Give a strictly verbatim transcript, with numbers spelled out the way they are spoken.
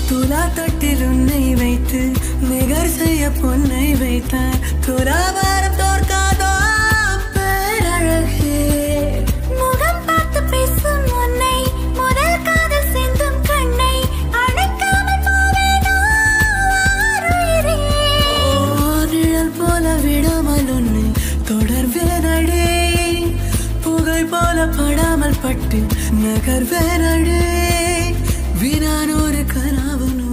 துலா தொட்டில் உன்னை வைத்து நிகர் செய்ய பொன்னை வைத்தார். துலாபாரம் தோற்காதோ பேரழகே. முகம் பார்த்து பேசும் உன்னை முதல் காதல் சிந்தும் கண்ணை அணைக்காமல் போவேனோ ஆருயிரே. நிழல் போல விடாமல் உன்னை தொடர்வேனடே. புகை போல படாமல் பட்டு நகர்வேனடே. வினானொரு கனவு